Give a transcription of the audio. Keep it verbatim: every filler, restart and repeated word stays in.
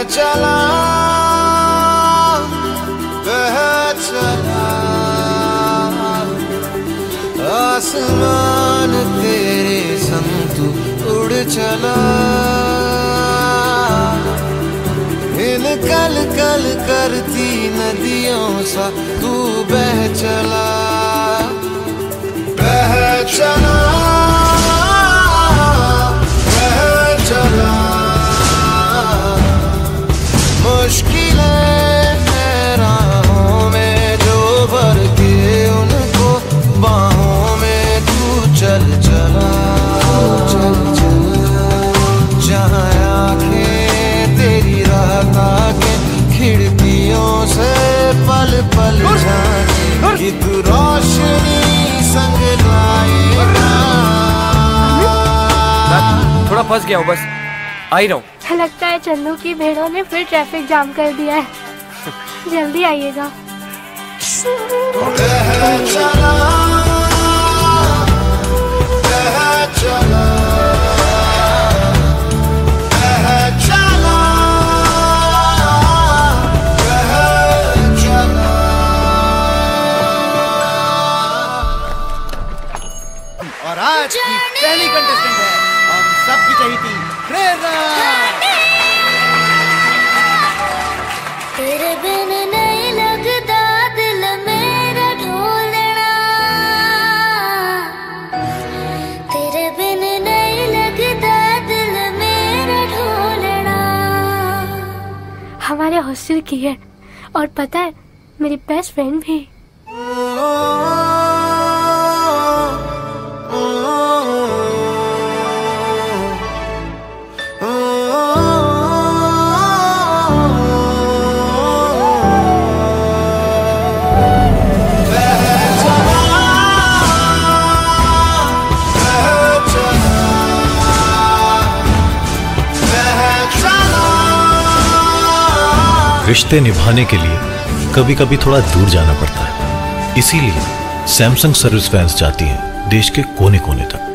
चला बह चला आसमान तेरे संग तू उड़ चला इन कल कल करती नदियों सा तू बह चला बह चला बह चला मुश्किलें राहों में जो भर के उनको बाहों में तू चल चला चल चला जहाँ आँखें तेरी रात आके खिड़कियों से पल पल झांके कि तू रोशनी संग लाएगा। थोड़ा फंस गया हूँ, बस आ ही रहा हूँ। लगता है चन्नू की भेड़ों ने फिर ट्रैफिक जाम कर दिया है। जल्दी आइएगा। और आज की पहली कंटेस्टेंट है हम सबकी चहेती प्रेरणा। तेरे बिन नहीं लगता दिल मेरा ढोलना, तेरे बिन नहीं लगता दिल मेरा ढोलना। हमारे हॉस्टल की है और पता है मेरी बेस्ट फ्रेंड भी। रिश्ते निभाने के लिए कभी कभी थोड़ा दूर जाना पड़ता है, इसीलिए सैमसंग सर्विस वैन्स जाती हैं देश के कोने कोने तक।